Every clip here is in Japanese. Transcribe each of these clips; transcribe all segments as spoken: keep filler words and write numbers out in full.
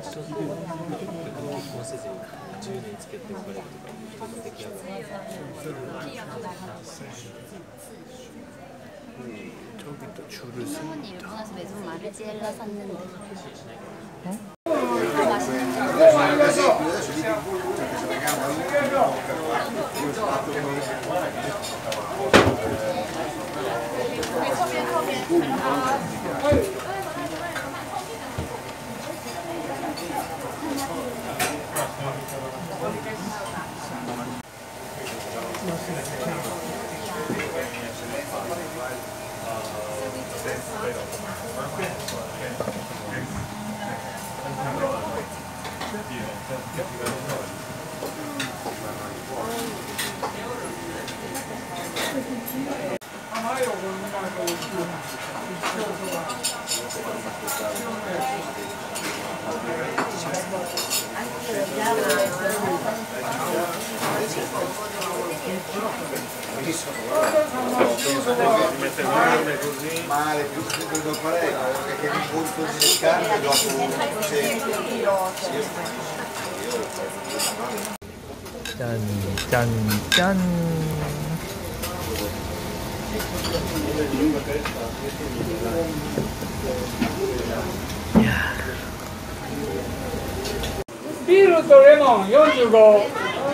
結婚せずにじゅうねん付き合って別れるとか人と出来上がる。 저기도 줄을 서. 할머니 일본에서 매점 마르지엘라 샀는데. 어? 맛있는 거. Male, più che devo fare perché mi conto di scarpe dopo 짠, 짠, 짠. 이야. ビールとレモンよんじゅうご。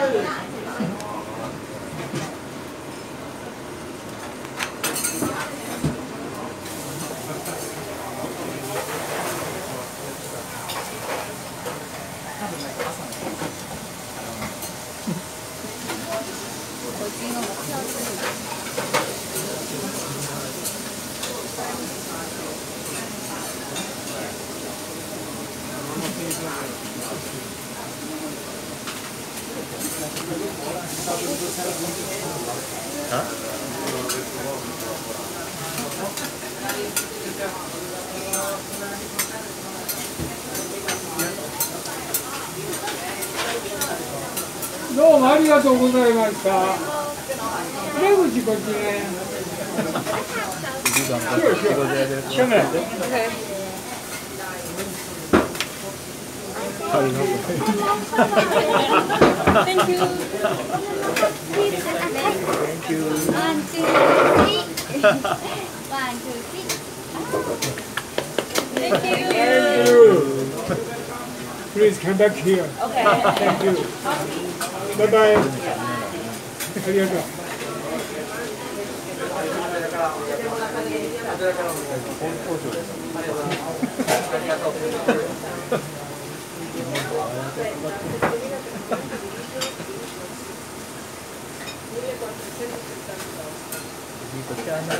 どうもありがとうございました。出口こっちね。 Thank you. Thank you. One, two, three. One, two, three. Thank you. Thank you. Please come back here. Okay. Thank you. Bye bye. ありがとう。 Dito siya na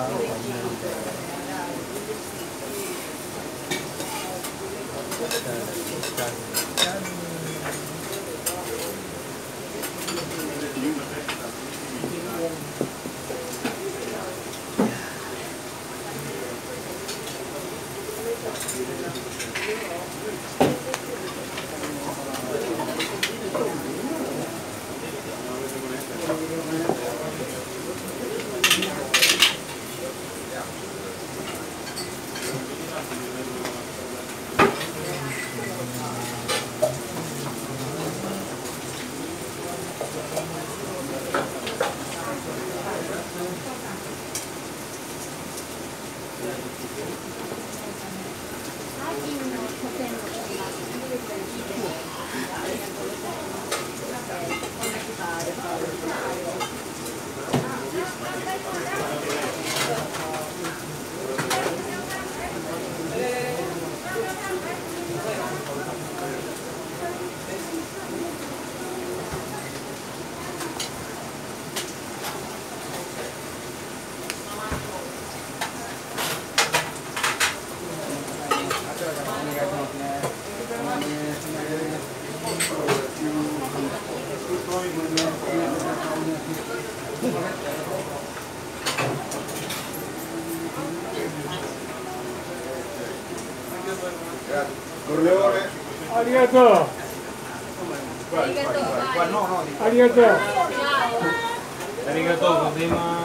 Corleone. ありがとう。ありがとう。ありがとう。 ありがとうございます。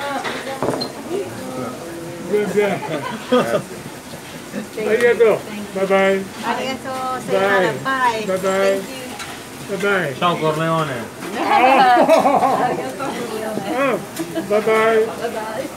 全然。ありがとう。 バイバイ。 ありがとう。Say hi. Bye. Bye bye. Thank you. バイバイ。 Ciao Corleone. ありがとう。 うんバイバイ。 バイバイ。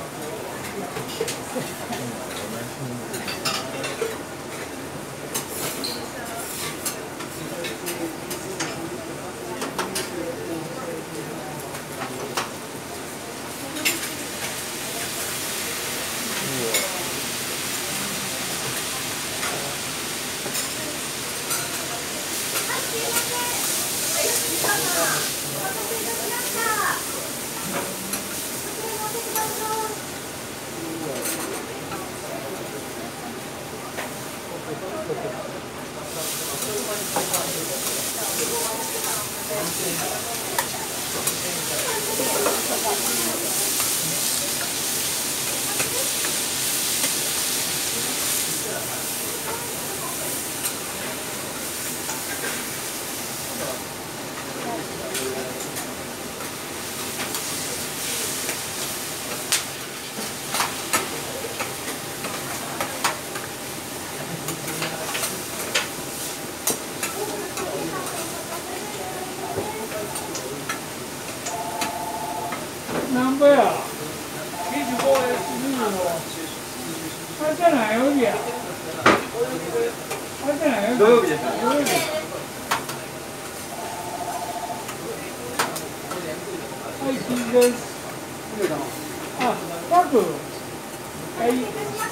なんぼや。にじゅうごえん、にじゅうご。あれじゃないよりや。あれじゃないよ。土曜日です。土曜日。はい、チーズです。あ、パク。はい。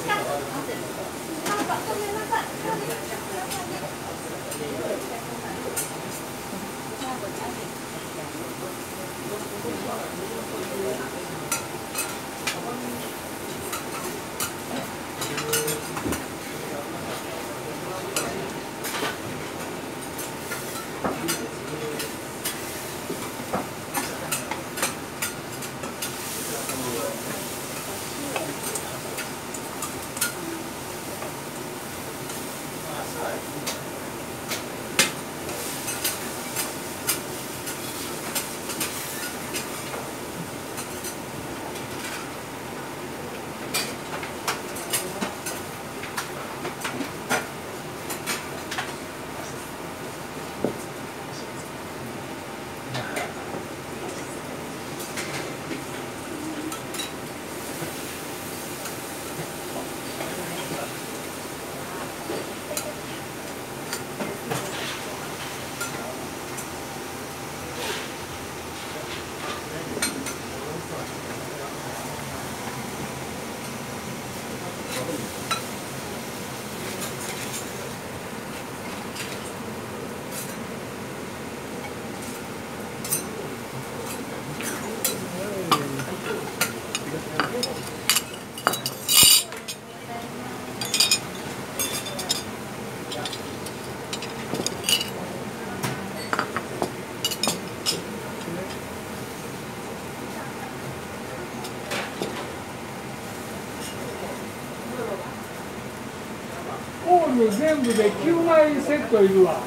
オール全部できゅうまいセットいるわ。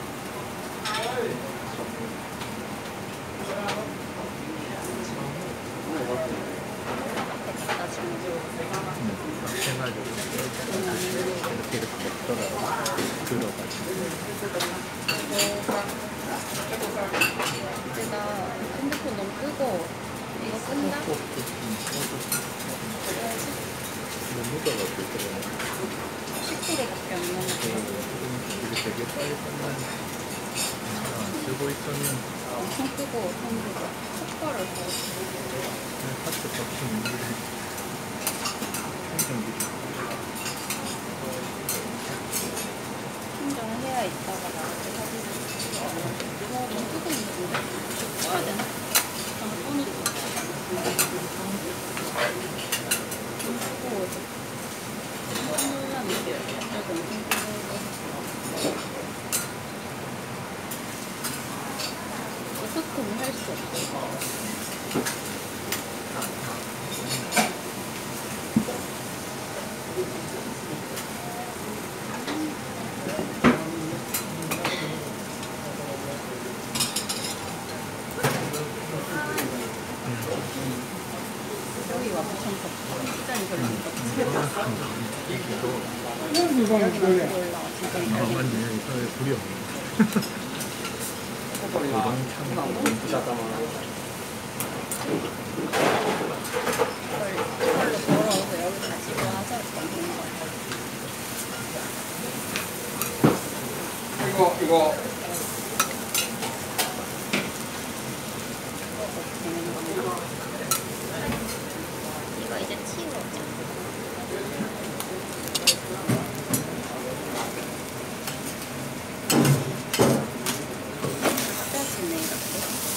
핸드폰 너무 끄고 이거 끈다? 십킬에밖에 안 남았어. 되게 빨리 끝나네. 쓰고 있었는데. 엄청 끄고 선두가 속도를 더 하트 덮친 인물이 생성기. 충전을 해야 있다가 나한테 사진을 찍어. 와, 너무 끄고 있는데? 꺼야 되나? 잠깐 꺼놓고. 끄고 오지. 깜짝 놀랐는데. 갑자기 엄청 끄고. 소통을 할 수 없어. 여기가 엄청 덥고 시간이 별로 안 덥고. 이거는 여기만 그래. 불이 올라와. 진짜 아, 여기. 맞네. 여기 불이 없네. 이걸로 걸어오고 여기 가지고 와서 먹는 거야. 이거 이거 되는 겁니다. 이거 이제 치우자. 뜯어지네 이렇게.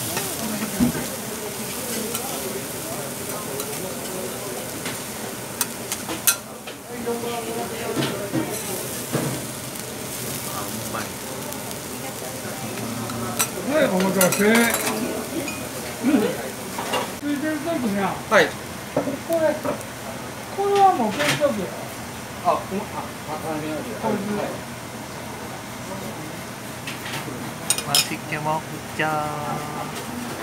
はい、お待たせ。ついてるときにゃ、 はい。 これ、これはもう結局よ。 あ、この、あ、あ、あれなんで。 こいつ。 맛있게 먹자.